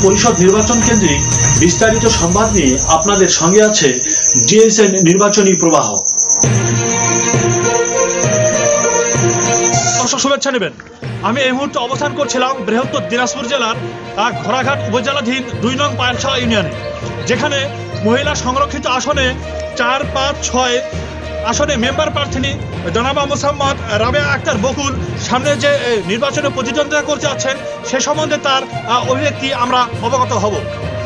পরিষদ নির্বাচন কেন্দ্রিক বিস্তারিত সংবাদ নিয়ে আপনাদের সঙ্গে আছে ডিএসএন নির্বাচনী প্রবাহ। শুভেচ্ছা নেবেন। আমি এই মুহূর্তে অবস্থান করছিলাম বৃহত্তর দিনাজপুর জেলার ঘোড়াঘাট উপজেলাধীন 2 নং পায়লশা ইউনিয়নে, যেখানে মহিলা সংরক্ষিত আসনে 4, 5, 6 আসনে মেম্বার প্রার্থী জনাবা মোসাম্মদ রাবেয়া আক্তার বকুল সামনে যে নির্বাচনে প্রতিদ্বন্দ্বিতা করতে যাচ্ছেন সে সম্বন্ধে তার অভিব্যক্তি আমরা অবগত হব।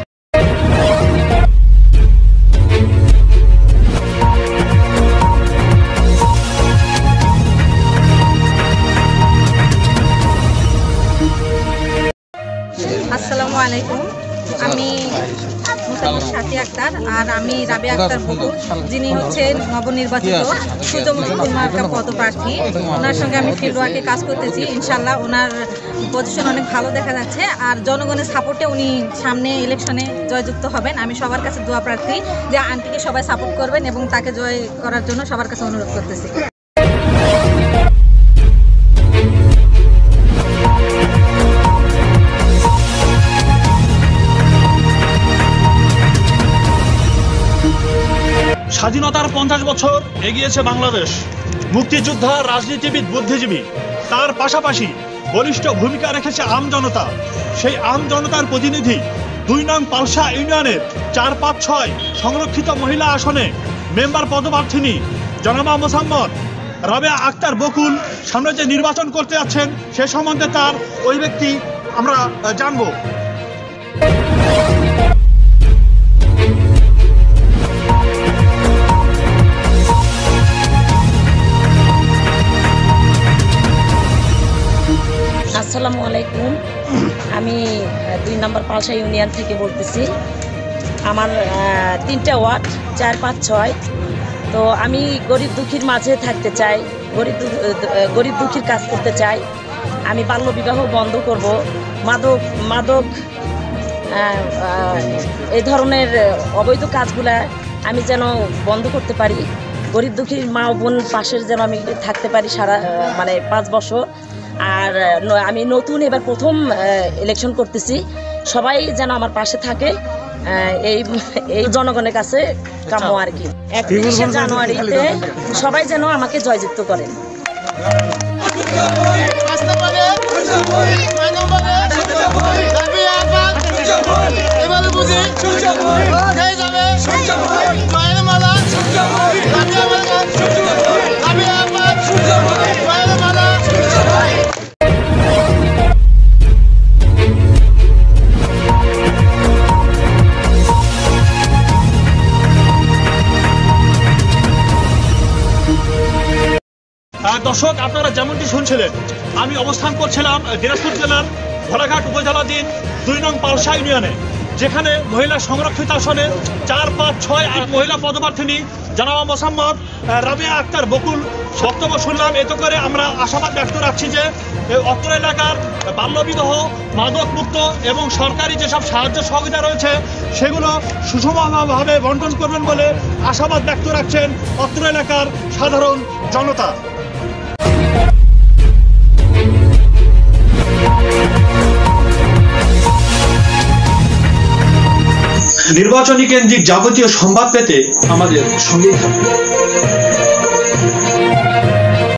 আসসালামু আলাইকুম, আমি সাথী আক্তার আর আমি রাবেয়া আক্তার বকুল, যিনি হচ্ছেন নবনির্বাচিত সূর্যমুখী মার্কা পদপ্রার্থী। ওনার সঙ্গে আমি ফিল্ড ওয়ার্কে কাজ করতেছি। ইনশাল্লাহ ওনার পজিশন অনেক ভালো দেখা যাচ্ছে আর জনগণের সাপোর্টে উনি সামনে ইলেকশনে জয়যুক্ত হবেন। আমি সবার কাছে দোয়া প্রার্থী যে আন্টিকে সবাই সাপোর্ট করবেন এবং তাকে জয় করার জন্য সবার কাছে অনুরোধ করতেছি। স্বাধীনতার 50 বছর এগিয়েছে বাংলাদেশ। মুক্তিযোদ্ধা, রাজনীতিবিদ, বুদ্ধিজীবী, তার পাশাপাশি বলিষ্ঠ ভূমিকা রেখেছে আম জনতা। সেই আম জনতার প্রতিনিধি 2 নং পালশা ইউনিয়নের 4, 5, 6 সংরক্ষিত মহিলা আসনে মেম্বার পদপ্রার্থী জনাবা মোসাম্মদ রাবেয়া আক্তার বকুল সামনে যে নির্বাচন করতে যাচ্ছেন সে সম্বন্ধে তার অভিব্যক্তি আমরা জানব। আসসালামু আলাইকুম, আমি 2 নম্বর পালশা ইউনিয়ন থেকে বলতেছি। আমার 3টা ওয়ার্ড 4, 5, 6। তো আমি গরিব দুঃখীর মাঝে থাকতে চাই, গরিব দুঃখীর কাজ করতে চাই। আমি বাল্যবিবাহ বন্ধ করব, মাদক এই ধরনের অবৈধ কাজগুলা আমি যেন বন্ধ করতে পারি। গরিব দুঃখীর মা ও বোন পাশের যেন আমি থাকতে পারি সারা 5 বছর। আর আমি নতুন এবার প্রথম ইলেকশন করতেছি, সবাই যেন আমার পাশে থাকে, এই জনগণের কাছে কাম্য আর কি। 31শে জানুয়ারিতে সবাই যেন আমাকে জয়যুক্ত করেন। দর্শক, আপনারা যেমনটি শুনছিলেন, আমি অবস্থান করছিলাম দিনাজপুর জেলার ঘোড়াঘাট উপজেলাধীন 2 নং পালশা ইউনিয়নে, যেখানে মহিলা সংরক্ষিত আসনে 4, 5, 6 আর মহিলা পদপ্রার্থী জনাবা মোসাম্মদ রাবেয়া আক্তার বকুল বক্তব্য শুনলাম। এতে করে আমরা আশাবাদ ব্যক্ত রাখছি যে অত্র এলাকার বাল্যবিবাহ, মাদক মুক্ত এবং সরকারি যেসব সাহায্য সহযোগিতা রয়েছে সেগুলো সুষমভাবে বন্টন করবেন বলে আশাবাদ ব্যক্ত রাখছেন অত্র এলাকার সাধারণ জনতা। নির্বাচনী কেন্দ্রিক যাবতীয় সংবাদ পেতে আমাদের সঙ্গেই থাকুন।